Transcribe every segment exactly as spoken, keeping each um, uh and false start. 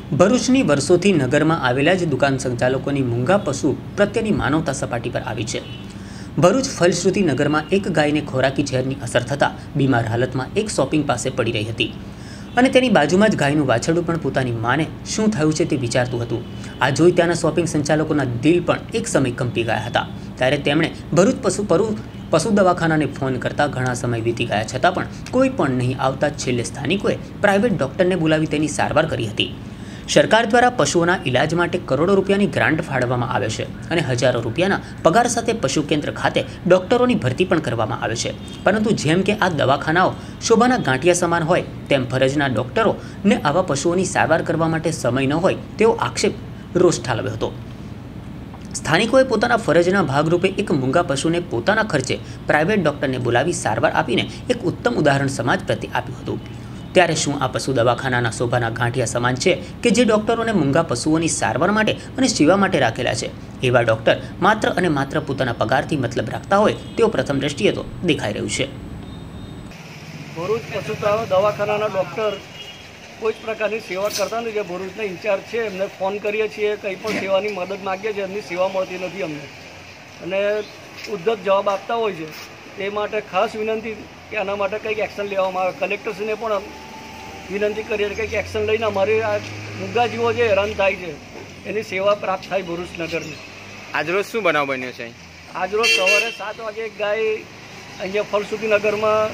ભરૂચની વર્ષોથી નગરમાં આવેલા જ દુકાન સંચાલકોની મૂંગા પશુ પ્રત્યેની માનવતા સપાટી પર આવી છે। ભરૂચ ફલશ્રુતિ નગરમાં એક ગાયને ખોરાકી ઝેરની અસર થતાં બીમાર હાલતમાં એક શોપિંગ પાસે પડી રહી હતી અને તેની બાજુમાં જ ગાયનું વાછરડું પણ પોતાની માને શું થયું છે તે વિચારતું હતું। આ જોઈ ત્યાંના શોપિંગ સંચાલકોના દિલ પણ એક સમય કંપી ગયા હતા। ત્યારે તેમણે ભરૂચ પશુ પરુ પશુ દવાખાનાને ફોન કરતા ઘણા સમય વીતી ગયા છતાં પણ કોઈ પણ નહીં આવતા છેલ્લે સ્થાનિકોએ પ્રાઇવેટ ડોક્ટરને બોલાવી તેની સારવાર કરી હતી। સરકાર દ્વારા પશુઓના ઇલાજ માટે કરોડો રૂપિયાની ગ્રાન્ટ ફાળવવામાં આવે છે અને હજારો રૂપિયાના પગાર સાથે પશુ કેન્દ્ર ખાતે ડોક્ટરોની ભરતી પણ કરવામાં આવે છે, પરંતુ જેમ કે આ દવાખાનાઓ શોભાના ગાંઠિયા સમાન હોય તેમ ફરજના ડોક્ટરોને આવા પશુઓની સારવાર કરવા માટે સમય ન હોય તેવો આક્ષેપ રોષ ઠાલવ્યો હતો। સ્થાનિકોએ પોતાના ફરજના ભાગરૂપે એક મૂંગા પશુને પોતાના ખર્ચે પ્રાઇવેટ ડોક્ટરને બોલાવી સારવાર આપીને એક ઉત્તમ ઉદાહરણ સમાજ પ્રત્યે આપ્યું હતું। ત્યારે શું આ પશુ દવાખાનાના શોભાના ગાંઠિયા સમાન છે કે જે ડોક્ટરોને મૂંગા પશુઓની સારવાર માટે અને સેવા માટે રાખેલા છે? એવા ડોક્ટર માત્ર અને માત્ર પોતાના પગારથી મતલબ રાખતા હોય તેવું પ્રથમ દ્રષ્ટિએ તો દેખાઈ રહ્યું છે। ભરૂચ પશુ દવાખાનાના ડૉક્ટર કોઈ જ પ્રકારની સેવા કરતા નથી। જે ભરૂચના ઇન્ચાર્જ છે એમને ફોન કરીએ છીએ, કંઈ પણ સેવાની મદદ માગીએ છીએ, એમની સેવા મળતી નથી અમને અને ઉદ્ધત જવાબ આપતા હોય છે। તે માટે ખાસ વિનંતી કે આના માટે કંઈક એક્શન લેવામાં આવે। કલેક્ટરશ્રીને પણ વિનંતી કરીએ કે કંઈક એક્શન લઈને અમારી આ મૂંગા જીવો જે હેરાન થાય છે એની સેવા પ્રાપ્ત થાય ભરૂચ નગરને। આજરોજ શું બનાવ બન્યો છે? આજરોજ સવારે સાત વાગે એક ગાય અહીંયા ફલશ્રુતિ નગરમાં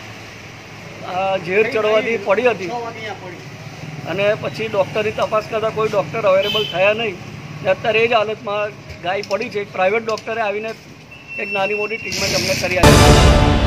ઝેર ચડવાથી પડી હતી અને પછી ડૉક્ટરની તપાસ કરતાં કોઈ ડૉક્ટર અવેલેબલ થયા નહીં। અત્યારે એ જ હાલતમાં ગાય પડી છે। એક પ્રાઇવેટ ડૉક્ટરે આવીને એક નાની મોટી ટ્રીટમેન્ટ અમને કરી આપી।